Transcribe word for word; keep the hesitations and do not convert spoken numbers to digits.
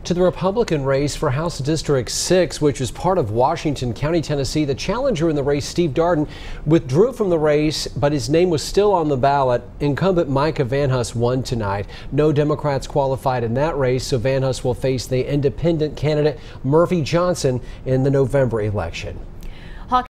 To the Republican race for House District six, which is part of Washington County, Tennessee. The challenger in the race, Steve Darden, withdrew from the race, but his name was still on the ballot. Incumbent Micah Van Huss won tonight. No Democrats qualified in that race, so Van Huss will face the independent candidate Murphy Johnson in the November election.